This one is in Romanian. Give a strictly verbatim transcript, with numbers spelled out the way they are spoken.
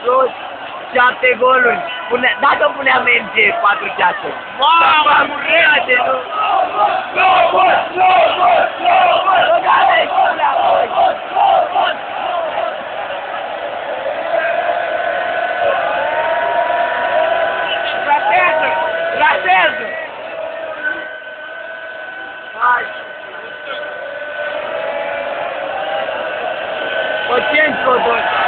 sus, șapte goluri. Pune, dacă punea merge patru ceasuri. Mamă, frate, nu! Băgare, șulea, băi! Ratează! Ratează! Hai! Păcienți, Codon!